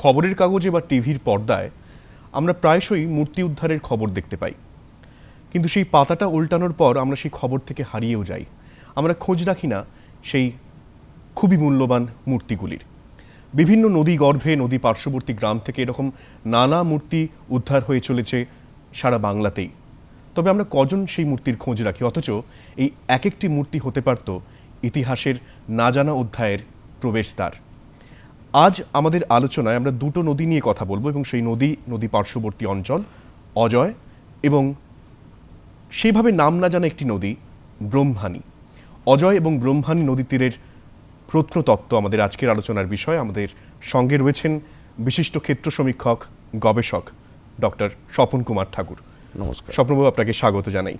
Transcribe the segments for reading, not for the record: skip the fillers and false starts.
খবরের কাগজে বা টিভির পর্দায় আমরা প্রায়শই মূর্তি উদ্ধারের খবর দেখতে পাই, কিন্তু সেই পাতাটা উল্টানোর পর আমরা সেই খবর থেকে হারিয়েও যাই। আমরা খোঁজ রাখি না সেই খুবই মূল্যবান মূর্তিগুলির। বিভিন্ন নদী গর্ভে, নদী পার্শ্ববর্তী গ্রাম থেকে এরকম নানা মূর্তি উদ্ধার হয়ে চলেছে সারা বাংলাতেই। তবে আমরা কজন সেই মূর্তির খোঁজ রাখি? অথচ এই এক একটি মূর্তি হতে পারত ইতিহাসের না জানা অধ্যায়ের প্রবেশদ্বার। আজ আমাদের আলোচনায় আমরা দুটো নদী নিয়ে কথা বলবো, এবং সেই নদী পার্শ্ববর্তী অঞ্চল অজয়, এবং সেভাবে নাম না জানা একটি নদী ব্রহ্মানী। অজয় এবং ব্রহ্মানী নদী তীরের প্রত্নতত্ত্ব আমাদের আজকের আলোচনার বিষয়। আমাদের সঙ্গে রয়েছেন বিশিষ্ট ক্ষেত্র সমীক্ষক, গবেষক ডক্টর স্বপন কুমার ঠাকুর। নমস্কার স্বপ্নবাবু, আপনাকে স্বাগত জানাই।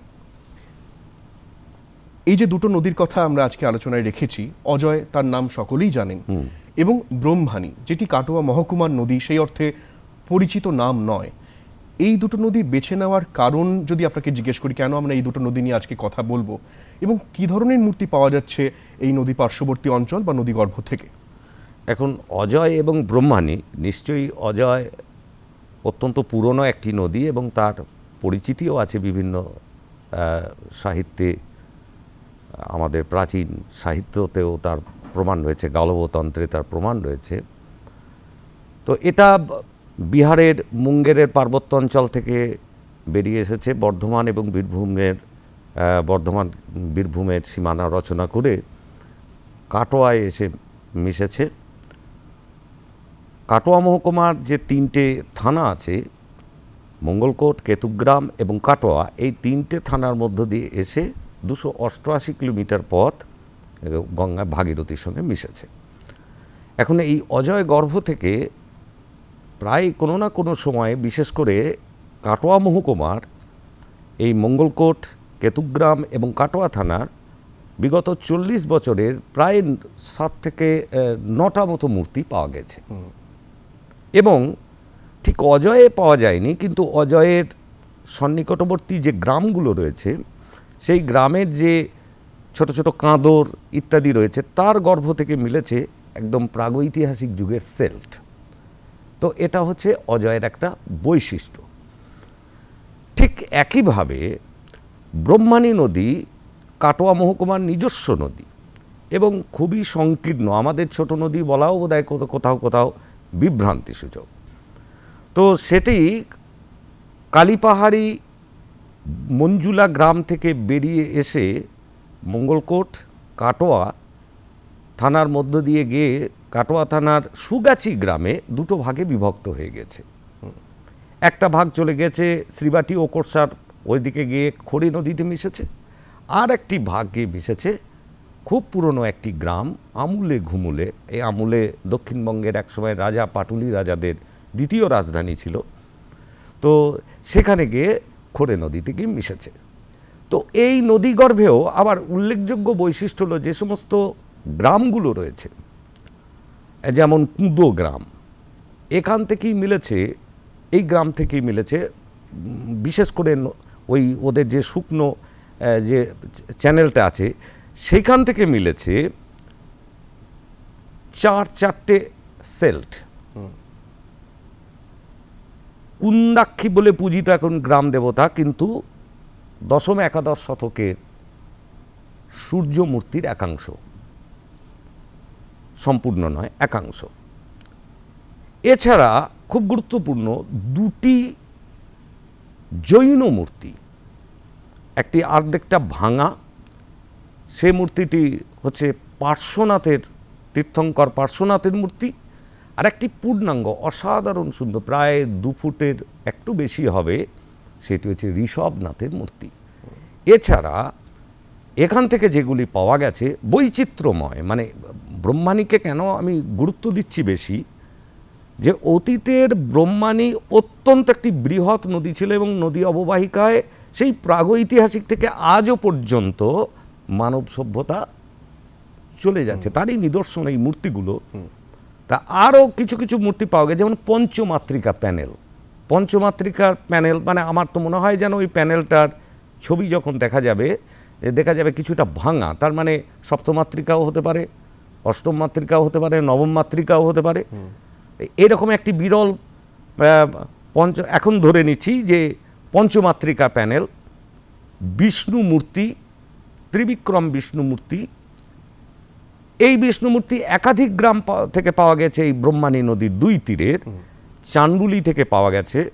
এই যে দুটো নদীর কথা আমরা আজকে আলোচনায় রেখেছি, অজয় তার নাম সকলেই জানেন, এবং ব্রহ্মানী যেটি কাটোয়া মহকুমার নদী, সেই অর্থে পরিচিত নাম নয়। এই দুটো নদী বেছে নেওয়ার কারণ যদি আপনাকে জিজ্ঞেস করি, কেন আমরা এই দুটো নদী নিয়ে আজকে কথা বলবো, এবং কি ধরনের মূর্তি পাওয়া যাচ্ছে এই নদী পার্শ্ববর্তী অঞ্চল বা নদীগর্ভ থেকে? এখন অজয় এবং ব্রহ্মানী, নিশ্চয়ই অজয় অত্যন্ত পুরনো একটি নদী এবং তার পরিচিতিও আছে বিভিন্ন সাহিত্যে। আমাদের প্রাচীন সাহিত্যতেও তার প্রমাণ রয়েছে, গালবতন্ত্রে তার প্রমাণ রয়েছে। তো এটা বিহারের মুঙ্গেরের পার্বত্য অঞ্চল থেকে বেরিয়ে এসেছে বর্ধমান এবং বীরভূমের সীমানা রচনা করে কাটোয়ায় এসে মিশেছে। কাটোয়া মহকুমার যে তিনটে থানা আছে, মঙ্গলকোট, কেতুগ্রাম এবং কাটোয়া, এই তিনটে থানার মধ্য দিয়ে এসে 288 কিলোমিটার পথ গঙ্গা ভাগীরথীর সঙ্গে মিশেছে। এখন এই অজয় গর্ভ থেকে প্রায় কোনো না কোনো সময়ে, বিশেষ করে কাটোয়া মহকুমার এই মঙ্গলকোট, কেতুগ্রাম এবং কাটোয়া থানার বিগত 40 বছরের প্রায় 7 থেকে 9টা মতো মূর্তি পাওয়া গেছে। এবং ঠিক অজয়ে পাওয়া যায়নি, কিন্তু অজয়ের সন্নিকটবর্তী যে গ্রামগুলো রয়েছে, সেই গ্রামের যে ছোট ছোট কাঁদর ইত্যাদি রয়েছে, তার গর্ভ থেকে মিলেছে একদম প্রাগৈতিহাসিক যুগের সেল্ট। তো এটা হচ্ছে অজয়ের একটা বৈশিষ্ট্য। ঠিক একইভাবে ব্রহ্মানী নদী কাটোয়া মহকুমার নিজস্ব নদী এবং খুবই সংকীর্ণ। আমাদের ছোট নদী বলাও বোধহয় কোথাও কোথাও বিভ্রান্তিসূচক। তো সেটি কালীপাহাড়ি মঞ্জুলা গ্রাম থেকে বেরিয়ে এসে মঙ্গলকোট, কাটোয়া থানার মধ্য দিয়ে গিয়ে কাটোয়া থানার সুগাছি গ্রামে দুটো ভাগে বিভক্ত হয়ে গেছে। একটা ভাগ চলে গেছে শ্রীবাটি ও কোরসার ওইদিকে গিয়ে খড়ি নদীতে মিশেছে, আর একটি ভাগ গিয়ে মিশেছে খুব পুরনো একটি গ্রাম আমুলে ঘুমুলে। এই আমুলে দক্ষিণবঙ্গের একসময় রাজা পাটুলি রাজাদের দ্বিতীয় রাজধানী ছিল। তো সেখানে গিয়ে খড়ে নদীতে গিয়ে মিশেছে। তো এই নদীগর্ভেও আবার উল্লেখযোগ্য বৈশিষ্ট্য হলো যে সমস্ত গ্রামগুলো রয়েছে, যেমন কুঁদো গ্রাম, এখান থেকেই মিলেছে, এই গ্রাম থেকেই মিলেছে। বিশেষ করে ওই ওদের যে শুকনো যে চ্যানেলটা আছে, সেইখান থেকে মিলেছে 4টে সেল্ট। কুন্দাক্ষী বলে পূজিত এখন গ্রাম দেবতা, কিন্তু 10ম একাদশ শতকের সূর্য মূর্তির একাংশ, সম্পূর্ণ নয়, একাংশ। এছাড়া খুব গুরুত্বপূর্ণ 2টি জৈন মূর্তি, একটি অর্ধেকটা ভাঙা, সেই মূর্তিটি হচ্ছে পার্শ্বনাথের, তীর্থঙ্কর পার্শ্বনাথের মূর্তি, আর একটি পূর্ণাঙ্গ অসাধারণ সুন্দর, প্রায় 2 ফুটের একটু বেশি হবে, সেটি হচ্ছে ঋষভনাথের মূর্তি। এছাড়া এখান থেকে যেগুলি পাওয়া গেছে বৈচিত্র্যময়, মানে ব্রহ্মানীকে কেন আমি গুরুত্ব দিচ্ছি বেশি, যে অতীতের ব্রহ্মানী অত্যন্ত একটি বৃহৎ নদী ছিল এবং নদী অববাহিকায় সেই প্রাগৈতিহাসিক থেকে আজও পর্যন্ত মানব সভ্যতা চলে যাচ্ছে, তারই নিদর্শন এই মূর্তিগুলো। তা আরও কিছু কিছু মূর্তি পাওয়া গেছে, যেমন পঞ্চমাত্রিকা প্যানেল। পঞ্চমাত্রিকার প্যানেল মানে আমার তো মনে হয় যেন ওই প্যানেলটার ছবি যখন দেখা যাবে কিছুটা ভাঙা, তার মানে সপ্তমাত্রিকাও হতে পারে, অষ্টম মাত্রিকাও হতে পারে, নবম মাত্রিকাও হতে পারে। এরকম একটি বিরল এখন ধরে নিচ্ছি যে পঞ্চমাত্রিকা প্যানেল, বিষ্ণু মূর্তি, ত্রিবিক্রম বিষ্ণু মূর্তি। এই বিষ্ণু মূর্তি একাধিক গ্রাম থেকে পাওয়া গেছে, এই ব্রহ্মাণী নদীর দুই তীরের। চান্ডুলি থেকে পাওয়া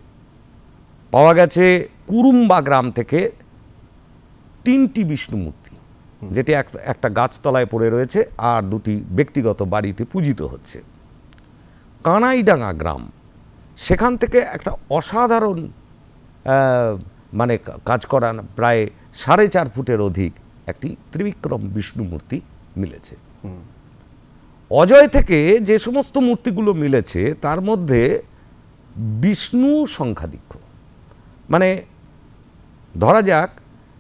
গেছে কুরুম্বা গ্রাম থেকে 3টি বিষ্ণু মূর্তি, যেটি একটা গাছতলায় পড়ে রয়েছে আর 2টি ব্যক্তিগত বাড়িতে পূজিত হচ্ছে। কানাইডাঙ্গা গ্রাম, সেখান থেকে একটা অসাধারণ মানে কাজ করা প্রায় 4.5 ফুটের অধিক একটি ত্রিবিক্রম বিষ্ণু মূর্তি মিলেছে। অজয় থেকে যে সমস্ত মূর্তিগুলো মিলেছে তার মধ্যে বিষ্ণু সংখ্যাধিক্য। মানে ধরা যাক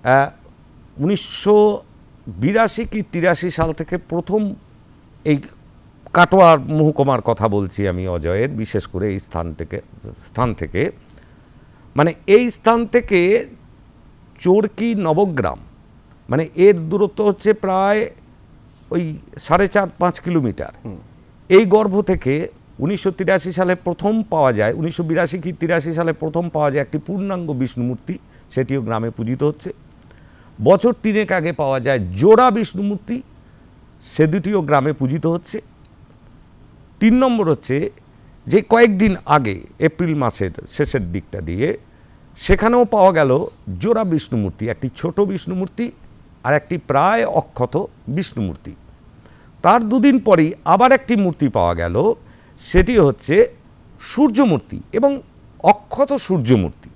1982 কি 83 সাল থেকে প্রথম এই কাটোয়া মহকুমার কথা বলছি আমি, অজয়ের বিশেষ করে এই স্থান থেকে, মানে এই স্থান থেকে চোরকি নবগ্রাম, মানে এর দূরত্ব হচ্ছে প্রায় ওই 4.5-5 কিলোমিটার। এই গর্ভ থেকে 1983 সালে প্রথম পাওয়া যায়, 1982 কি 83 সালে প্রথম পাওয়া যায় একটি পূর্ণাঙ্গ বিষ্ণু মূর্তি, সেটিও গ্রামে পূজিত হচ্ছে। বছর 3 আগে পাওয়া যায় জোড়া বিষ্ণু মূর্তি, সে দুটিও গ্রামে পূজিত হচ্ছে। 3 নম্বর হচ্ছে যে কয়েকদিন আগে এপ্রিল মাসের শেষের দিকটা দিয়ে সেখানেও পাওয়া গেল জোড়া বিষ্ণু মূর্তি, একটি ছোট বিষ্ণু মূর্তি আর একটি প্রায় অক্ষত বিষ্ণু মূর্তি। তার 2 দিন পরেই আবার একটি মূর্তি পাওয়া গেল, সেটি হচ্ছে সূর্যমূর্তি এবং অক্ষত সূর্যমূর্তি।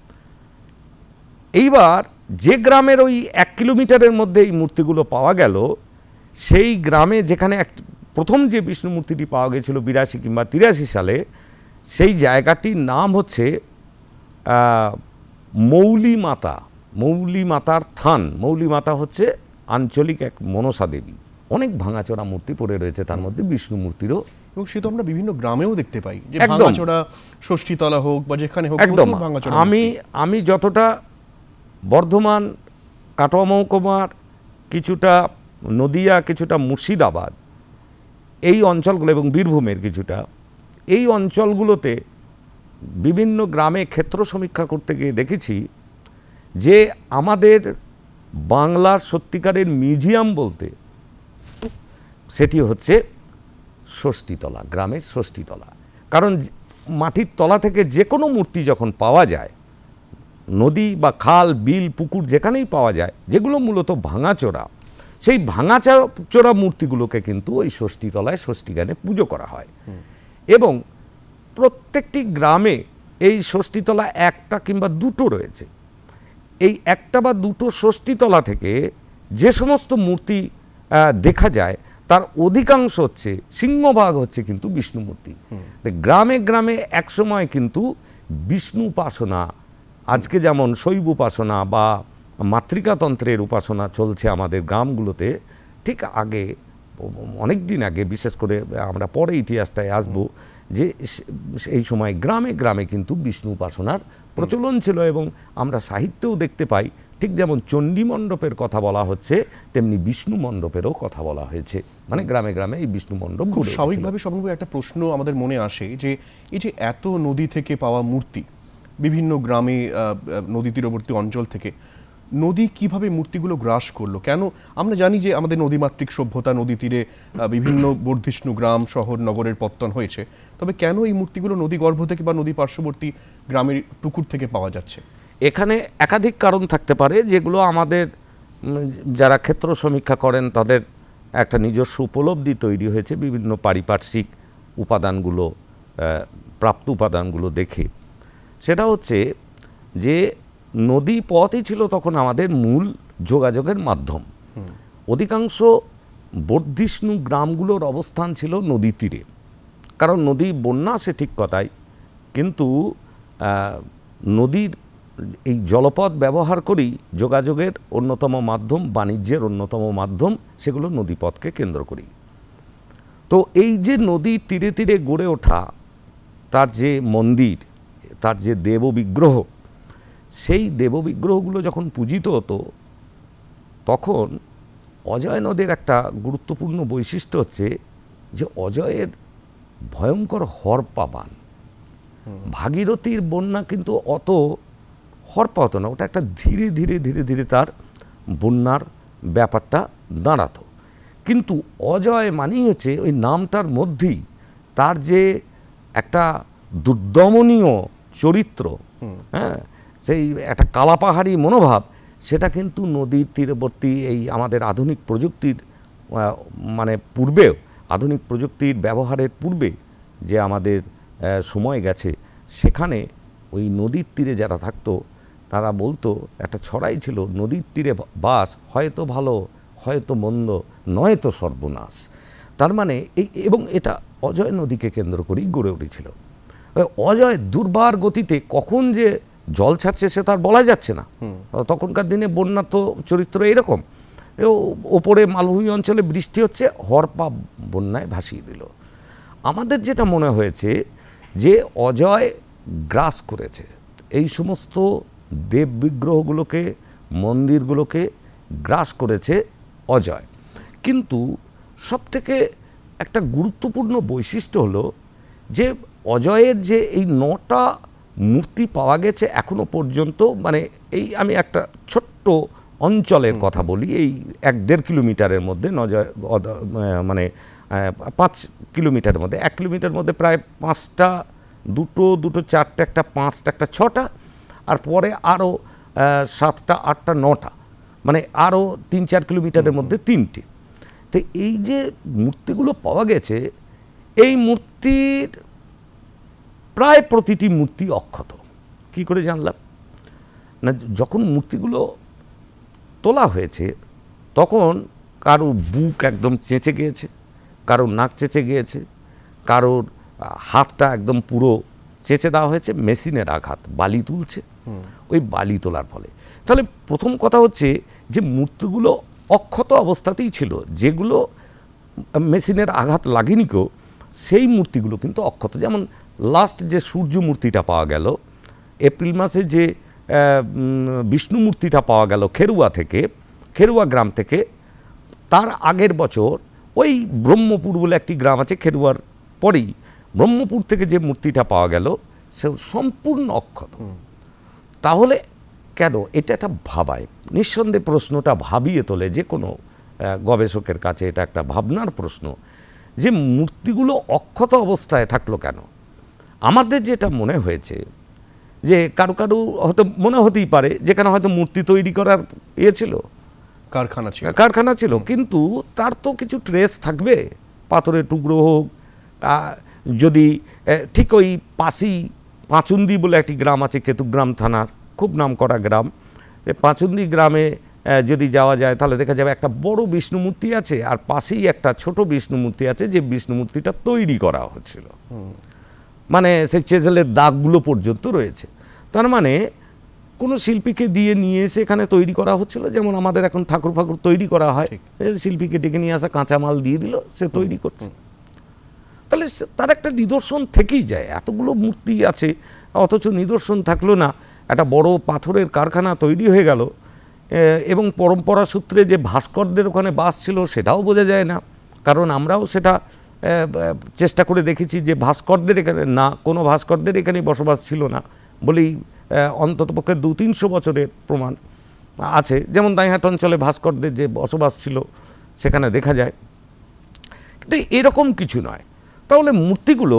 এইবার যে গ্রামের ওই 1 কিলোমিটারের মধ্যে এই মূর্তিগুলো পাওয়া গেল, সেই গ্রামে যেখানে প্রথম যে বিষ্ণু মূর্তিটি পাওয়া গেছিল 82 কিংবা 83 সালে, সেই জায়গাটির নাম হচ্ছে মৌলি মাতা, মৌলি মাতার থান। মৌলি মাতা হচ্ছে আঞ্চলিক এক মনসা দেবী। অনেক ভাঙাচোরা মূর্তি পড়ে রয়েছে, তার মধ্যে বিষ্ণু মূর্তিরও, এবং সে তো আমরা বিভিন্ন গ্রামেও দেখতে পাই যে ভাঙাচোরা, ষষ্ঠীতলা হোক বা যেখানে হোক, একদম। আমি যতটা বর্ধমান, কাটোয়া মহকুমার, কিছুটা নদিয়া, কিছুটা মুর্শিদাবাদ, এই অঞ্চলগুলো এবং বীরভূমের কিছুটা, এই অঞ্চলগুলোতে বিভিন্ন গ্রামে ক্ষেত্র সমীক্ষা করতে গিয়ে দেখেছি যে আমাদের বাংলার সত্যিকারের মিউজিয়াম বলতে সেটি হচ্ছে ষষ্ঠীতলা, গ্রামের ষষ্ঠীতলা। কারণ মাটির তলা থেকে যে কোনো মূর্তি যখন পাওয়া যায়, নদী বা খাল, বিল, পুকুর যেখানেই পাওয়া যায়, যেগুলো মূলত ভাঙাচোরা, সেই ভাঙাচোরা মূর্তিগুলোকে কিন্তু ওই ষষ্ঠীতলায় ষষ্ঠীগানে পুজো করা হয়। এবং প্রত্যেকটি গ্রামে এই ষষ্ঠীতলা একটা কিংবা দুটো রয়েছে। এই একটা বা দুটো ষষ্ঠীতলা থেকে যে সমস্ত মূর্তি দেখা যায় তার অধিকাংশ হচ্ছে, সিংহভাগ হচ্ছে কিন্তু বিষ্ণু মূর্তি। গ্রামে গ্রামে একসময় কিন্তু বিষ্ণু উপাসনা, আজকে যেমন শৈব উপাসনা বা মাতৃকাতন্ত্রের উপাসনা চলছে আমাদের গ্রামগুলোতে, ঠিক আগে, অনেক দিন আগে, বিশেষ করে আমরা পরে ইতিহাসটায় আসব, যে এই সময় গ্রামে গ্রামে কিন্তু বিষ্ণু উপাসনার প্রচলন ছিল। এবং আমরা সাহিত্যেও দেখতে পাই, ঠিক যেমন চণ্ডী মণ্ডপের কথা বলা হচ্ছে, তেমনি বিষ্ণু মণ্ডপেরও কথা বলা হয়েছে। মানে গ্রামে গ্রামে এই বিষ্ণু মণ্ডপ। খুব স্বাভাবিকভাবে একটা প্রশ্ন আমাদের মনে আসে যে এই যে এত নদী থেকে পাওয়া মূর্তি, বিভিন্ন গ্রামে, নদী তীরবর্তী অঞ্চল থেকে, নদী কিভাবে মূর্তিগুলো গ্রাস করলো? কেন? আমরা জানি যে আমাদের নদীমাতৃক সভ্যতা, নদী তীরে বিভিন্ন বর্ধিষ্ণু গ্রাম, শহর, নগরের পত্তন হয়েছে, তবে কেন এই মূর্তিগুলো নদী গর্ভ থেকে বা নদী পার্শ্ববর্তী গ্রামের পুকুর থেকে পাওয়া যাচ্ছে? এখানে একাধিক কারণ থাকতে পারে, যেগুলো আমাদের যারা ক্ষেত্র সমীক্ষা করেন তাদের একটা নিজস্ব উপলব্ধি তৈরি হয়েছে বিভিন্ন পারিপার্শ্বিক উপাদানগুলো, প্রাপ্ত উপাদানগুলো দেখে। সেটা হচ্ছে যে নদী পথই ছিল তখন আমাদের মূল যোগাযোগের মাধ্যম। অধিকাংশ বর্ধিষ্ণু গ্রামগুলোর অবস্থান ছিল নদী তীরে, কারণ নদী বন্যা সে ঠিক কথাই, কিন্তু নদীর এই জলপথ ব্যবহার করেই যোগাযোগের অন্যতম মাধ্যম, বাণিজ্যের অন্যতম মাধ্যম, সেগুলো নদীপথকে কেন্দ্র করি। তো এই যে নদীর তীরে তীরে গড়ে ওঠা তার যে মন্দির, তার যে দেববিগ্রহ, সেই দেববিগ্রহগুলো যখন পূজিত হতো, তখন অজয় নদের একটা গুরুত্বপূর্ণ বৈশিষ্ট্য হচ্ছে যে অজয়ের ভয়ঙ্কর হরপা বান। ভাগীরথীর বন্যা কিন্তু অত হরপা হতো না, ওটা একটা ধীরে ধীরে ধীরে ধীরে তার বন্যার ব্যাপারটা দাঁড়াতো। কিন্তু অজয় মানেই হচ্ছে ওই নামটার মধ্যেই তার যে একটা দুর্দমনীয় চরিত্র, হ্যাঁ, সেই একটা কালাপাহাড়ি মনোভাব, সেটা কিন্তু নদীর তীরবর্তী এই আমাদের আধুনিক প্রযুক্তির মানে পূর্বেও, আধুনিক প্রযুক্তির ব্যবহারের পূর্বে যে আমাদের সময় গেছে, সেখানে ওই নদীর তীরে যারা থাকতো তারা বলতো, একটা ছড়াই ছিল, নদীর তীরে বাস হয়তো ভালো হয়তো মন্দ নয়তো সর্বনাশ। তার মানে এই, এবং এটা অজয় নদীকে কেন্দ্র করেই গড়ে উঠেছিল। অজয় দুর্বার গতিতে কখন যে জল ছাড়ছে সে তার বলা যাচ্ছে না। তখনকার দিনে বন্যার তো চরিত্র এরকম, ওপরে মালভূমি অঞ্চলে বৃষ্টি হচ্ছে, হরপা বন্যায় ভাসিয়ে দিল। আমাদের যেটা মনে হয়েছে যে অজয় গ্রাস করেছে এই সমস্ত দেব বিগ্রহগুলোকে, মন্দিরগুলোকে গ্রাস করেছে অজয়। কিন্তু সবথেকে একটা গুরুত্বপূর্ণ বৈশিষ্ট্য হলো যে অজয়ের যে এই 9টা মূর্তি পাওয়া গেছে এখনো পর্যন্ত, মানে এই আমি একটা ছোট্ট অঞ্চলের কথা বলি, এই 1-1.5 কিলোমিটারের মধ্যে মানে 5 কিলোমিটারের মধ্যে, 1 কিলোমিটারের মধ্যে প্রায় 5টা, 2টো 4টা, একটা 5টা, একটা 6টা, আর পরে আরও 7টা 8টা 9টা, মানে আরও 3-4 কিলোমিটারের মধ্যে 3টে। তো এই যে মূর্তিগুলো পাওয়া গেছে, এই মূর্তির প্রায় প্রতিটি মূর্তি অক্ষত। কি করে জানলাম? না, যখন মূর্তিগুলো তোলা হয়েছে তখন কারোর বুক একদম চেঁচে গিয়েছে, কারোর নাক চেঁচে গিয়েছে, কারোর হাতটা একদম পুরো চেঁচে দেওয়া হয়েছে, মেশিনের আঘাত, বালি তুলছে, ওই বালি তোলার ফলে। তাহলে প্রথম কথা হচ্ছে যে মূর্তিগুলো অক্ষত অবস্থাতেই ছিল, যেগুলো মেশিনের আঘাত লাগেনি কেউ, সেই মূর্তিগুলো কিন্তু অক্ষত। যেমন লাস্ট যে সূর্য মূর্তিটা পাওয়া গেল, এপ্রিল মাসে যে বিষ্ণু মূর্তিটা পাওয়া গেল খেরুয়া থেকে, খেরুয়া গ্রাম থেকে, তার আগের বছর ওই ব্রহ্মপুর বলে একটি গ্রাম আছে খেরুয়ার পরেই, ব্রহ্মপুর থেকে যে মূর্তিটা পাওয়া গেল সে সম্পূর্ণ অক্ষত। তাহলে কেন? এটা একটা ভাবায়, নিঃসন্দেহে প্রশ্নটা ভাবিয়ে তোলে যে কোনো গবেষকের কাছে। এটা একটা ভাবনার প্রশ্ন যে মূর্তিগুলো অক্ষত অবস্থায় থাকলো কেন। আমাদের যেটা মনে হয়েছে যে কারো কারো হয়তো মনে হতেই পারে যেখানে হয়তো মূর্তি তৈরি করার ছিল, কারখানা ছিল, কিন্তু তার তো কিছু ট্রেস থাকবে, পাথরের টুকরো হোক, যদি ঠিক ওই পাশেই পাঁচুন্দি বলে একটি গ্রাম আছে কেতুগ্রাম থানার, খুব নামকরা গ্রাম, পাঁচুন্দি গ্রামে যদি যাওয়া যায় তাহলে দেখা যাবে একটা বড় বিষ্ণু মূর্তি আছে, আর পাশেই একটা ছোট বিষ্ণু মূর্তি আছে, যে বিষ্ণু মূর্তিটা তৈরি করা হচ্ছিল, মানে সেই চেজেলের দাগগুলো পর্যন্ত রয়েছে। তার মানে কোনো শিল্পীকে দিয়ে নিয়ে এসে এখানে তৈরি করা হচ্ছিল, যেমন আমাদের এখন ঠাকুর ফাকুর তৈরি করা হয়, শিল্পীকে ডেকে নিয়ে আসা, কাঁচামাল দিয়ে দিল, সে তৈরি করছে। তাহলে তার একটা নিদর্শন থেকেই যায়। এতগুলো মূর্তি আছে অথচ নিদর্শন থাকলো না, একটা বড় পাথরের কারখানা তৈরি হয়ে গেল, এবং পরম্পরা সূত্রে যে ভাস্করদের ওখানে বাস ছিল সেটাও বোঝা যায় না। কারণ আমরাও সেটা চেষ্টা করে দেখেছি যে ভাস্করদের এখানে না, কোনো ভাস্করদের এখানে বসবাস ছিল না বলেই অন্ততপক্ষে 200-300 বছরের প্রমাণ আছে। যেমন দাইহাট অঞ্চলে ভাস্করদের যে বসবাস ছিল সেখানে দেখা যায়, কিন্তু এরকম কিছু নয়। তাহলে মূর্তিগুলো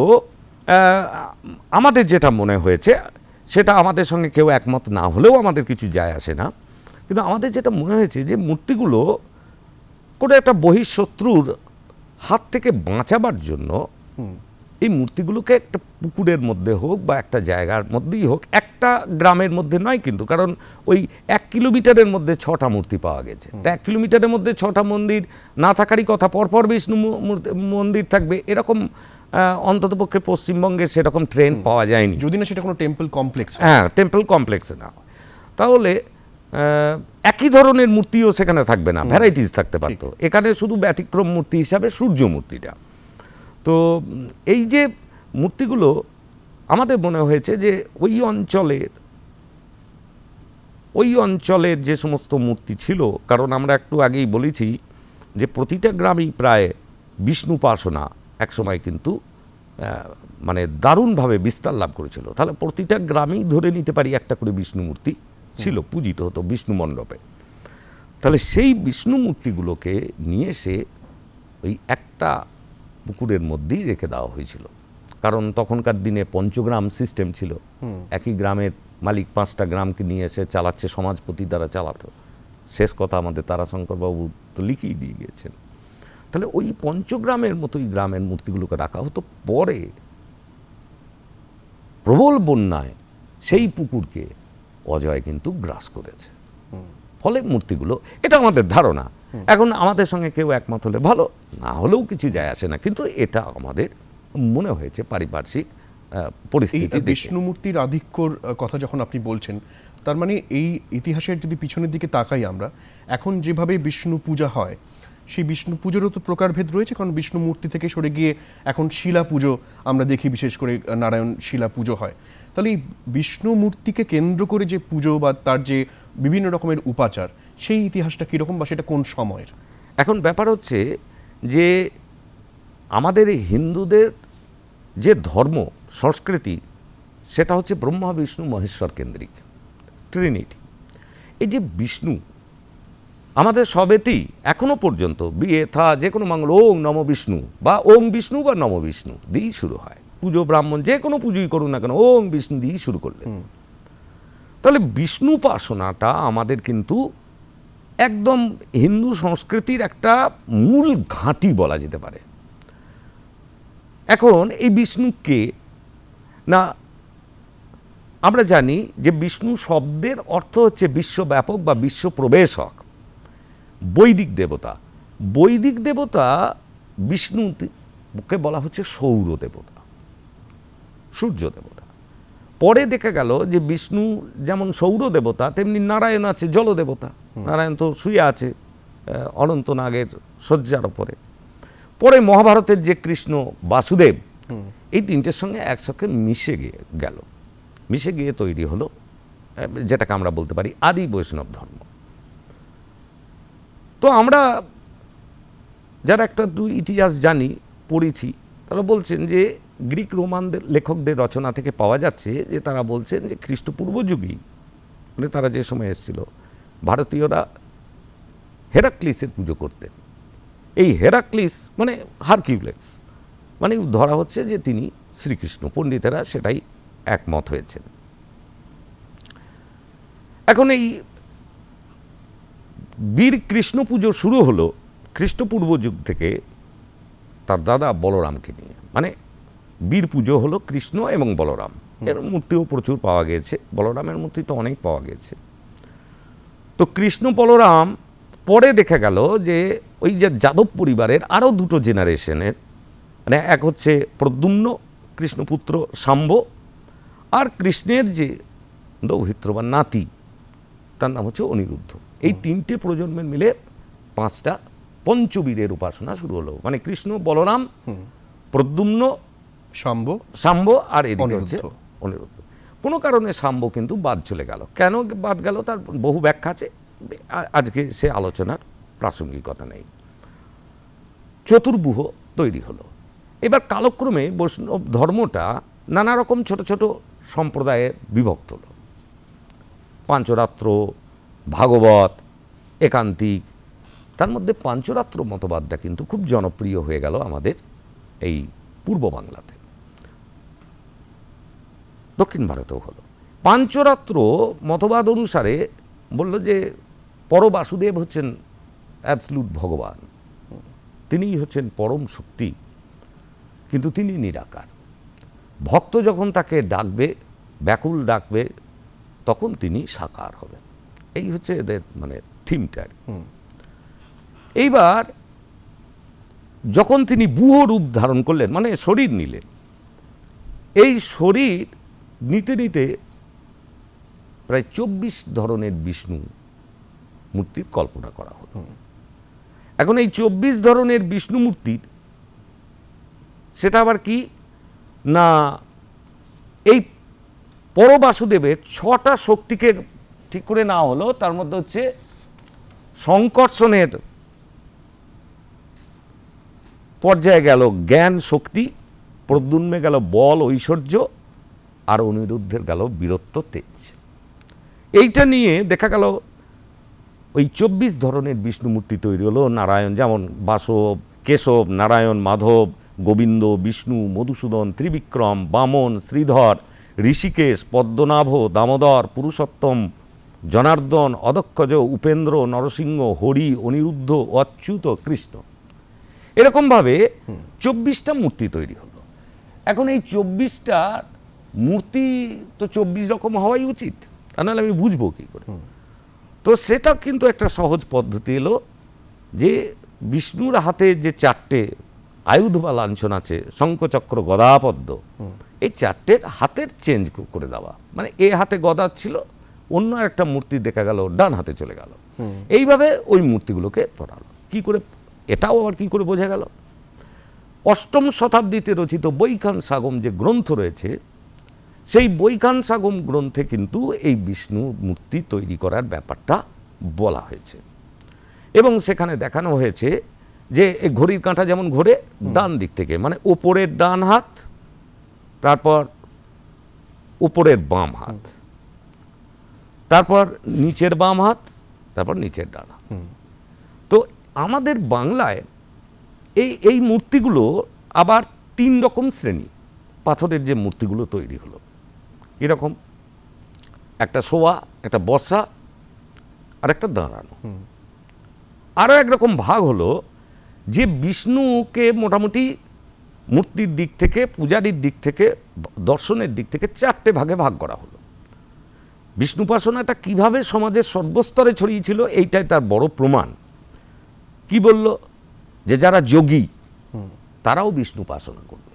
আমাদের যেটা মনে হয়েছে সেটা আমাদের সঙ্গে কেউ একমত না হলেও আমাদের কিছু যায় আসে না, কিন্তু আমাদের যেটা মনে হয়েছে যে মূর্তিগুলো কোনো একটা বহিঃশত্রুর হাত থেকে বাঁচাবার জন্য এই মূর্তিগুলোকে একটা পুকুরের মধ্যে হোক বা একটা জায়গার মধ্যেই হোক, একটা গ্রামের মধ্যে নয় কিন্তু, কারণ ওই 1 কিলোমিটারের মধ্যে 6টা মূর্তি পাওয়া গেছে। তো 1 কিলোমিটারের মধ্যে 6টা মন্দির না থাকারই কথা, পরপর বিষ্ণু মন্দির থাকবে এরকম অন্ততপক্ষে পশ্চিমবঙ্গে সেরকম ট্রেন্ড পাওয়া যায়নি, যদি না সেটা কোনো টেম্পল কমপ্লেক্স। হ্যাঁ, টেম্পল কমপ্লেক্সে না। তাহলে একই ধরনের মূর্তিও সেখানে থাকবে না, ভ্যারাইটিস থাকতে পারতো। এখানে শুধু ব্যতিক্রম মূর্তি হিসাবে সূর্য মূর্তিটা। তো এই যে মূর্তিগুলো আমাদের মনে হয়েছে যে ওই অঞ্চলের যে সমস্ত মূর্তি ছিল, কারণ আমরা একটু আগেই বলেছি যে প্রতিটা গ্রামেই প্রায় বিষ্ণু উপাসনা একসময় কিন্তু মানে দারুণভাবে বিস্তার লাভ করেছিল। তাহলে প্রতিটা গ্রামেই ধরে নিতে পারি একটা করে বিষ্ণু মূর্তি ছিল, পূজিত হতো বিষ্ণু মণ্ডপে। তাহলে সেই বিষ্ণু মূর্তিগুলোকে নিয়ে এসে ওই একটা পুকুরের মধ্যেই রেখে দেওয়া হয়েছিল। কারণ তখনকার দিনে পঞ্চগ্রাম সিস্টেম ছিল, একই গ্রামের মালিক 5টা গ্রামকে নিয়ে এসে চালাচ্ছে, সমাজপতি দ্বারা চালাতো। শেষ কথা আমাদের তারাশঙ্করবাবু তো লিখিয়ে দিয়ে গিয়েছেন। তাহলে ওই পঞ্চগ্রামের মতোই গ্রামের মূর্তিগুলোকে রাখা হতো। পরে প্রবল বন্যায় সেই পুকুরকে অজয় কিন্তু গ্রাস করেছে, ফলে মূর্তিগুলো, এটা আমাদের ধারণা। এখন আমাদের সঙ্গে কেউ একমত হলে ভালো, না হলেও কিছু যায় আসে না, কিন্তু এটা আমাদের মনে হয়েছে পারিপার্শ্বিক পরিস্থিতি। বিষ্ণু মূর্তির আধিক্যর কথা যখন আপনি বলছেন, তার মানে এই ইতিহাসের যদি পিছনের দিকে তাকাই আমরা, এখন যেভাবে বিষ্ণু পূজা হয় সেই বিষ্ণু পুজোরও তো প্রকারভেদ রয়েছে। কারণ বিষ্ণু মূর্তি থেকে সরে গিয়ে এখন শিলা পুজো আমরা দেখি, বিশেষ করে নারায়ণ শিলা পুজো হয়। তাহলে এই বিষ্ণু মূর্তিকে কেন্দ্র করে যে পুজো বা তার যে বিভিন্ন রকমের উপাচার, সেই ইতিহাসটা কীরকম বা সেটা কোন সময়ের? এখন ব্যাপার হচ্ছে যে আমাদের হিন্দুদের যে ধর্ম সংস্কৃতি, সেটা হচ্ছে ব্রহ্মা বিষ্ণু মহেশ্বর কেন্দ্রিক, ট্রিনিটি। এই যে বিষ্ণু আমাদের সবেতেই এখনো পর্যন্ত বিয়ে থা যে কোনো মঙ্গল ওং নম বিষ্ণু বা ওং বিষ্ণু বা নম বিষ্ণু দিয়েই শুরু হয়। পুজো ব্রাহ্মণ যে কোনো পুজোই করুন না কেন ওং বিষ্ণু দিয়েই শুরু করলেন। তাহলে বিষ্ণু উপাসনাটা আমাদের কিন্তু একদম হিন্দু সংস্কৃতির একটা মূল ঘাঁটি বলা যেতে পারে। এখন এই বিষ্ণুকে না, আমরা জানি যে বিষ্ণু শব্দের অর্থ হচ্ছে বিশ্বব্যাপক বা বিশ্বপ্রবেশক, বৈদিক দেবতা। বৈদিক দেবতা বিষ্ণুকে বলা হচ্ছে সৌর দেবতা, সূর্য দেবতা। পরে দেখা গেল যে বিষ্ণু যেমন সৌর দেবতা, তেমনি নারায়ণ আছে জল দেবতা। নারায়ণ তো শুয়ে আছে অনন্তনাগের শয্যার ওপরে। পরে মহাভারতের যে কৃষ্ণ বাসুদেব, এই তিনটের সঙ্গে একসাথে মিশে গেল, মিশে গিয়ে তৈরি হলো যেটাকে আমরা বলতে পারি আদি বৈষ্ণব ধর্ম। তো আমরা যারা একটা দুই ইতিহাস জানি, পড়েছি, তারা বলছেন যে গ্রিক রোমানদের লেখকদের রচনা থেকে পাওয়া যাচ্ছে যে তারা বলছেন যে খ্রিস্টপূর্ব যুগেই, মানে তারা যে সময় এসেছিল, ভারতীয়রা হেরাক্লিসের পুজো করতেন। এই হেরাক্লিস মানে হারকিউলেস, মানে ধরা হচ্ছে যে তিনি শ্রীকৃষ্ণ। পণ্ডিতেরা সেটাই একমত হয়েছেন। এখন এই বীর কৃষ্ণ পুজো শুরু হলো খ্রিস্টপূর্ব যুগ থেকে তার দাদা বলরামকে নিয়ে। মানে বীর পুজো হলো কৃষ্ণ এবং বলরাম, এর মূর্তিও প্রচুর পাওয়া গিয়েছে, বলরামের মূর্তি তো অনেক পাওয়া গিয়েছে। তো কৃষ্ণ বলরাম, পরে দেখা গেল যে ওই যে যাদব পরিবারের আরও দুটো জেনারেশনের, মানে এক হচ্ছে প্রদ্যুম্ন কৃষ্ণপুত্র শাম্ব, আর কৃষ্ণের যে দৌহিত্র বা নাতি তার নাম হচ্ছে অনিরুদ্ধ। এই তিনটে প্রজন্মের মিলে 5টা পঞ্চবীরের উপাসনা শুরু হলো। মানে কৃষ্ণ, বলরাম, প্রদ্যুম্ন, শাম্ব আর এদিকে হচ্ছে অনিরুদ্ধ। কোনো কারণে শাম্ব কিন্তু বাদ চলে গেল। কেন বাদ গেল তার বহু ব্যাখ্যা আছে, আজকে সে আলোচনার প্রাসঙ্গিকতা নেই। চতুর্ভুহ তৈরি হলো। এবার কালক্রমে বৈষ্ণব ধর্মটা নানা রকম ছোট ছোট সম্প্রদায়ে বিভক্ত হলো। পাঞ্চরাত্র, ভাগবত, একান্তিক। তার মধ্যে পাঞ্চরাত্র মতবাদটা কিন্তু খুব জনপ্রিয় হয়ে গেল আমাদের এই পূর্ব বাংলাতে, দক্ষিণ ভারতেও হলো। পাঞ্চরাত্র মতবাদ অনুসারে বলল যে পরবাসুদেব হচ্ছেন অ্যাবসলুট ভগবান, তিনিই হচ্ছেন পরম শক্তি, কিন্তু তিনি নিরাকার। ভক্ত যখন তাকে ডাকবে, ব্যাকুল ডাকবে, তখন তিনি সাকার হবেন। এই হচ্ছে এদের মানে থিমটা। এইবার যখন তিনি বুহ রূপ ধারণ করলেন, মানে শরীর নিলেন, এই শরীর নিতে নিতে প্রায় 24 ধরনের বিষ্ণু মূর্তির কল্পনা করা হলো। এখন এই 24 ধরনের বিষ্ণু মূর্তির সেটা আবার কি না, এই পরবাসুদেবের 6টা শক্তিকে ঠিক করে নেওয়া হলো। তার মধ্যে হচ্ছে সংকর্ষণের পর্যায়ে গেল জ্ঞান শক্তি প্রদ্যুম্নে গেল বল ঐশ্বর্য, আর অনিরুদ্ধের গেল বীরত্ব তেজ। এইটা নিয়ে দেখা গেল ওই 24 ধরনের বিষ্ণু মূর্তি তৈরি হলো। নারায়ণ, যেমন বাসব, কেশব, নারায়ণ, মাধব, গোবিন্দ, বিষ্ণু, মধুসূদন, ত্রিবিক্রম, বামন, শ্রীধর, ঋষিকেশ, পদ্মনাভ, দামোদর, পুরুষোত্তম, জনার্দন, অদক্ষজ, উপেন্দ্র, নরসিংহ, হরি, অনিরুদ্ধ, অচ্যুত, কৃষ্ণ। এরকমভাবে 24টা মূর্তি তৈরি হলো। এখন এই 24টা মূর্তি তো 24 রকম হওয়াই উচিত, তা নাহলে আমি বুঝবো কী করে? তো সেটা কিন্তু একটা সহজ পদ্ধতি এলো যে বিষ্ণুর হাতে যে 4টে আয়ুধ বা লাঞ্ছন আছে, শঙ্খচক্র গদাপদ্ম, এই 4টের হাতের চেঞ্জ করে দেওয়া। মানে এ হাতে গদা ছিল, অন্য একটা মূর্তি দেখা গেল ডান হাতে চলে গেল। এইভাবে ওই মূর্তিগুলোকে পড়ালো। কি করে, এটাও আবার কি করে বোঝা গেল? 8ম শতাব্দীতে রচিত বৈখানসাগম যে গ্রন্থ রয়েছে, সেই বৈখানসাগম গ্রন্থে কিন্তু এই বিষ্ণু মূর্তি তৈরি করার ব্যাপারটা বলা হয়েছে, এবং সেখানে দেখানো হয়েছে যে এই ঘড়ির কাঁটা যেমন ঘোরে ডান দিক থেকে, মানে ওপরের ডান হাত, তারপর উপরের বাম হাত, তারপর নিচের বাম হাত, তারপর নিচের ডান হাত। তো আমাদের বাংলায় এই মূর্তিগুলো আবার 3 রকম শ্রেণী পাথরের যে মূর্তিগুলো তৈরি হলো। এরকম একটা শোয়া, একটা বসা, আর একটা দাঁড়ানো। আরও একরকম ভাগ হলো যে বিষ্ণুকে মোটামুটি মূর্তির দিক থেকে, পূজারীর দিক থেকে, দর্শনের দিক থেকে 4টে ভাগে ভাগ করা হলো। বিষ্ণুপাসনাটা কিভাবে সমাজের সর্বস্তরে ছড়িয়েছিল এইটাই তার বড় প্রমাণ। কি বলল? যে যারা যোগী তারাও বিষ্ণু উপাসনা করবে।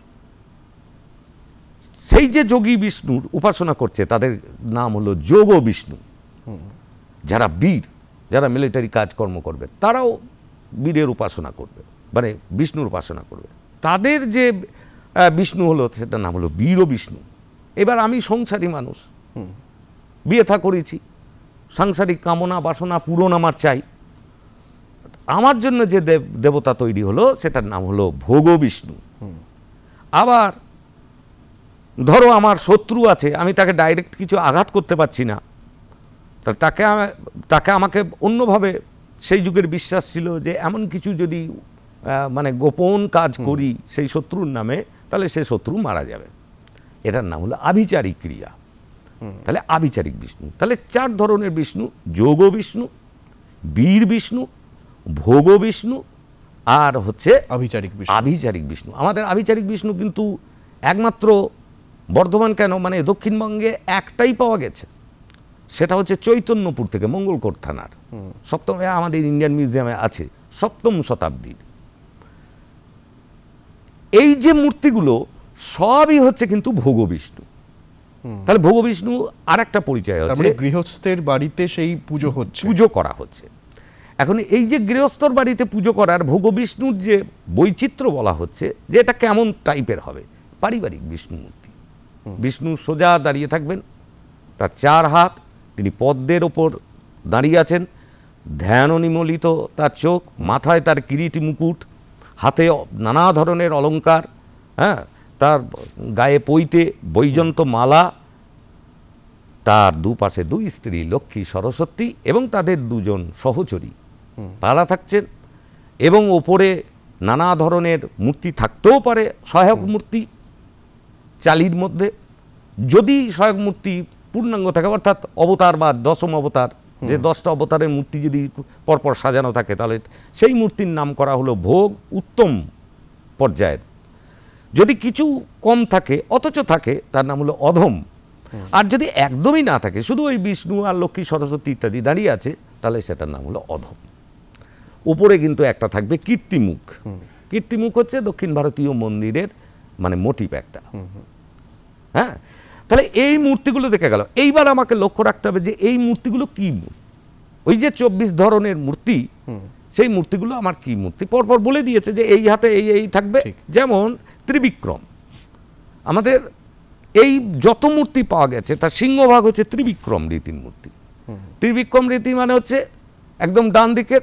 সেই যে যোগী বিষ্ণুর উপাসনা করছে তাদের নাম হলো যোগ বিষ্ণু। যারা বীর, যারা মিলিটারি কাজকর্ম করবে তারাও বীরের উপাসনা করবে, মানে বিষ্ণুর উপাসনা করবে। তাদের যে বিষ্ণু হলো সেটার নাম হলো বীর বিষ্ণু। এবার আমি সংসারী মানুষ, বিয়ে থা করেছি, সাংসারিক কামনা বাসনা পূরণ আমার চাই। আমার জন্য যে দেবতা তৈরি হলো সেটার নাম হলো ভোগ বিষ্ণু। আবার ধরো আমার শত্রু আছে, আমি তাকে ডাইরেক্ট কিছু আঘাত করতে পারছি না, তাকে আমাকে অন্যভাবে, সেই যুগের বিশ্বাস ছিল যে এমন কিছু যদি মানে গোপন কাজ করি সেই শত্রুর নামে, তাহলে সে শত্রু মারা যাবে। এটার নাম হলো আভিচারিক ক্রিয়া। তাহলে আভিচারিক বিষ্ণু, তাহলে 4 ধরনের বিষ্ণু: যোগ বিষ্ণু, বীর বিষ্ণু, ভোগ বিষ্ণু, আর হচ্ছে আভিচারিক বিষ্ণু। আমাদের আভিচারিক বিষ্ণু কিন্তু একমাত্র বর্ধমান কেন, মানে দক্ষিণবঙ্গে একটাই পাওয়া গেছে, সেটা হচ্ছে চৈতন্যপুর থেকে, মঙ্গলকোট থানার 7ম, আমাদের ইন্ডিয়ান মিউজিয়ামে আছে, 7ম শতাব্দীর। এই যে মূর্তিগুলো সবই হচ্ছে কিন্তু ভোগ বিষ্ণু। তাহলে ভোগ বিষ্ণু আর একটা পরিচয় হচ্ছে গৃহস্থের বাড়িতে সেই পুজো হচ্ছে, পুজো করা হচ্ছে। এখন এই যে গৃহস্থর বাড়িতে পুজো করার ভোগ বিষ্ণুর যে বৈচিত্র্য বলা হচ্ছে, যে এটা কেমন টাইপের হবে, পারিবারিক বিষ্ণু মূর্তি। বিষ্ণু সোজা দাঁড়িয়ে থাকবেন, তার 4 হাত, তিনি পদ্মের ওপর দাঁড়িয়ে আছেন, ধ্যান নিমলিত তার চোখ, মাথায় তার কিরীটি মুকুট, হাতে নানা ধরনের অলঙ্কার, হ্যাঁ, তার গায়ে পৈতে বৈজন্ত মালা, তার দুপাশে 2 স্ত্রী লক্ষ্মী সরস্বতী এবং তাদের 2 জন সহচরী পাড়া থাকছেন, এবং ওপরে নানা ধরনের মূর্তি থাকতেও পারে, সহায়ক মূর্তি চালির মধ্যে। যদি সহায়ক মূর্তি পূর্ণাঙ্গ থাকে, অর্থাৎ অবতার বা 10ম অবতার, যে 10টা অবতারের মূর্তি যদি পরপর সাজানো থাকে, তাহলে সেই মূর্তির নাম করা হলো ভোগ, উত্তম পর্যায়ের। যদি কিছু কম থাকে অথচ থাকে, তার নাম হলো অধম। আর যদি একদমই না থাকে, শুধু ওই বিষ্ণু আর লক্ষ্মী সরস্বতী ইত্যাদি দাঁড়িয়ে আছে, তাহলে সেটার নাম হলো অধম। উপরে কিন্তু একটা থাকবে কীর্তিমুখ। কীর্তিমুখ হচ্ছে দক্ষিণ ভারতীয় মন্দিরের মানে মোটিভ একটা। হ্যাঁ, তাহলে এই মূর্তিগুলো দেখে গেল। এইবার আমাকে লক্ষ্য রাখতে হবে যে এই মূর্তিগুলো কি মূর্তি। ওই যে 24 ধরনের মূর্তি, সেই মূর্তিগুলো আমার কি মূর্তি পরপর বলে দিয়েছে যে এই হাতে এই থাকবে। যেমন ত্রিবিক্রম, আমাদের এই যত মূর্তি পাওয়া গেছে তার সিংহভাগ হচ্ছে ত্রিবিক্রম রীতির মূর্তি। ত্রিবিক্রম রীতি মানে হচ্ছে একদম ডান দিকের,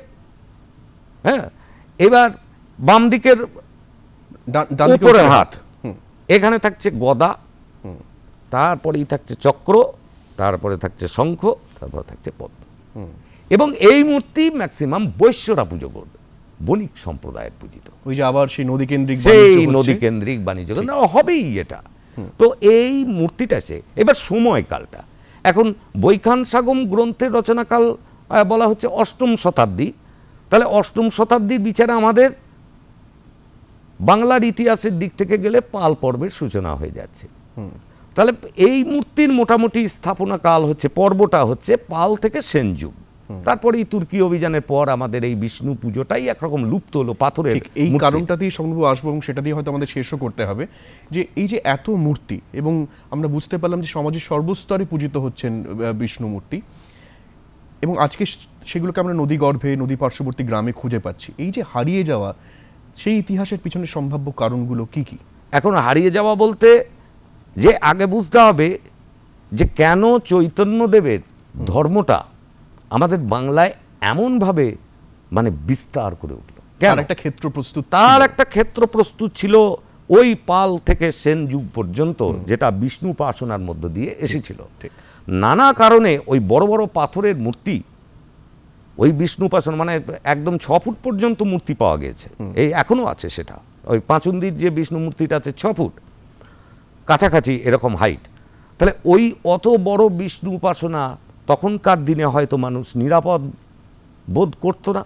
হ্যাঁ, এবার বাম দিকের উপরের হাত, এখানে থাকছে গদা, তারপরেই থাকছে চক্র, তারপরে থাকছে শঙ্খ, তারপরে থাকছে পদ্ম। এবং এই মূর্তি ম্যাক্সিমাম বৈশ্যরা পুজো করবে, বণিক সম্প্রদায়ের পূজিত। ওই যে আবার সেই নদীকেন্দ্রিক নদীকেন্দ্রিক বাণিজ্য হবেই এটা। তো এই মূর্তিটা এবার সময়কালটা, এখন বৈখান সাগম গ্রন্থের রচনাকাল বলা হচ্ছে অষ্টম শতাব্দী, তাহলে অষ্টম শতাব্দীর বিচারে আমাদের বাংলার ইতিহাসের দিক থেকে গেলে পাল পর্বের সূচনা হয়ে যাচ্ছে। তাহলে এই মূর্তির মোটামুটি স্থাপনা কাল হচ্ছে, পর্বটা হচ্ছে পাল থেকে সেন যুগ। তারপরে এই তুর্কি অভিযানের পর আমাদের এই বিষ্ণু পুজোটাই একরকম লুপ্ত হলো পাথরের। এই কারণটা দিয়ে সম্ভব আসবো এবং সেটা দিয়ে হয়তো আমাদের শেষও করতে হবে যে এই যে এত মূর্তি, এবং আমরা বুঝতে পারলাম যে সমাজের সর্বস্তরে পূজিত হচ্ছেন বিষ্ণু মূর্তি, এবং আজকে সেগুলোকে আমরা নদী গর্ভে, নদী পার্শ্ববর্তী গ্রামে খুঁজে পাচ্ছি। এই যে হারিয়ে যাওয়া, সেই ইতিহাসের পিছনে সম্ভাব্য কারণগুলো কি কি? এখন হারিয়ে যাওয়া বলতে যে আগে বুঝতে হবে যে কেন চৈতন্যদেবের ধর্মটা আমাদের বাংলায় এমনভাবে মানে বিস্তার করে উঠল। তার একটা ক্ষেত্র প্রস্তুত, তার একটা ক্ষেত্র প্রস্তুত ছিল ওই পাল থেকে সেন যুগ পর্যন্ত, যেটা বিষ্ণু উপাসনার মধ্য দিয়ে এসেছিল। নানা কারণে ওই বড় বড় পাথরের মূর্তি, ওই বিষ্ণু উপাসনা মানে একদম 6 ফুট পর্যন্ত মূর্তি পাওয়া গেছে, এই এখনো আছে সেটা। ওই পাঁচুন্দির যে বিষ্ণু মূর্তিটা আছে 6 ফুট কাছাকাছি এরকম হাইট। তাহলে ওই অত বড় বিষ্ণু উপাসনা তখনকার দিনে হয়তো মানুষ নিরাপদ বোধ করতো না,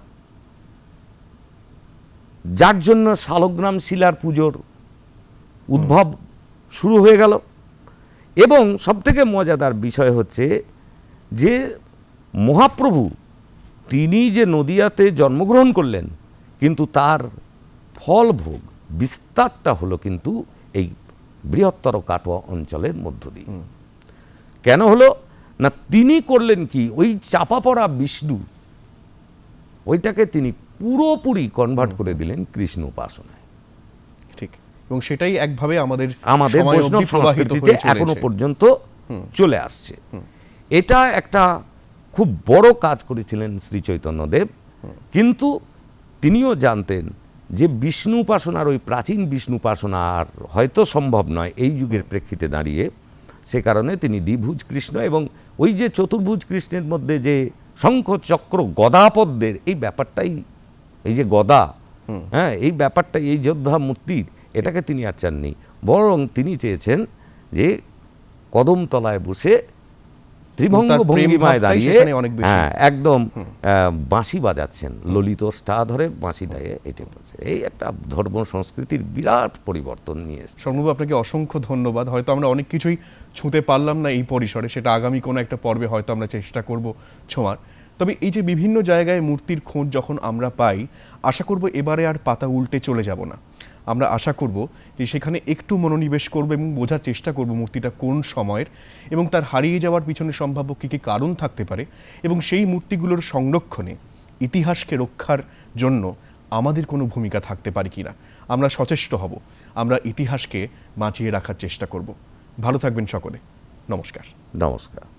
যার জন্য শালগ্রাম শিলার পুজোর উদ্ভব শুরু হয়ে গেল। এবং সবথেকে মজাদার বিষয় হচ্ছে যে মহাপ্রভু তিনি যে নদিয়াতে জন্মগ্রহণ করলেন, কিন্তু তার ফলভোগ বিস্তারটা হলো কিন্তু এই বৃহত্তর কাটোয়া অঞ্চলের মধ্য দিয়ে। কেন হলো না, তিনি করলেন কি, ওই চাপা পড়া বিষ্ণু ওইটাকে তিনি পুরোপুরি কনভার্ট করে দিলেন কৃষ্ণ উপাসনায়। ঠিক, এবং সেটাই একভাবে আমাদের বৈষ্ণব সংস্কৃতিতে এখনো পর্যন্ত চলে আসছে। এটা একটা খুব বড় কাজ করেছিলেন শ্রী চৈতন্যদেব, কিন্তু তিনিও জানতেন যে বিষ্ণু উপাসনার ওই প্রাচীন বিষ্ণু উপাসনা আর হয়তো সম্ভব নয় এই যুগের প্রেক্ষিতে দাঁড়িয়ে। সে কারণে তিনি দ্বিভুজ কৃষ্ণ এবং ওই যে চতুর্ভুজ কৃষ্ণের মধ্যে যে শঙ্খ চক্র গদাপদ্মের এই ব্যাপারটাই, এই যে গদা, হ্যাঁ, এই ব্যাপারটা এই যোদ্ধা মূর্তির, এটাকে তিনি আর চাননি, বরং তিনি চেয়েছেন যে কদমতলায় বসে ত্রিভঙ্গ ভঙ্গিমায় দাঁড়িয়ে একদম বাঁশি বাজাচ্ছেন, ললিতষ্টা ধরে বাঁশি দেয়। এটা এই একটা ধর্ম সংস্কৃতির বিরাট পরিবর্তন নিয়ে এসেছে। শর্মবাবু, আপনাকে অসংখ্য ধন্যবাদ। হয়তো আমরা অনেক কিছুই ছুঁতে পারলাম না এই পরিসরে, সেটা আগামী কোনো একটা পর্বে হয়তো আমরা চেষ্টা করব ছোঁয়ার। তবে এই যে বিভিন্ন জায়গায় মূর্তির খোঁজ যখন আমরা পাই, আশা করব এবারে আর পাতা উল্টে চলে যাব না। আমরা আশা করব যে সেখানে একটু মনোনিবেশ করব এবং বোঝার চেষ্টা করব মূর্তিটা কোন সময়ের এবং তার হারিয়ে যাওয়ার পিছনে সম্ভাব্য কী কী কারণ থাকতে পারে, এবং সেই মূর্তিগুলোর সংরক্ষণে, ইতিহাসকে রক্ষার জন্য আমাদের কোনো ভূমিকা থাকতে পারে কিনা আমরা সচেষ্ট হব, আমরা ইতিহাসকে বাঁচিয়ে রাখার চেষ্টা করব। ভালো থাকবেন সকলে। নমস্কার। নমস্কার।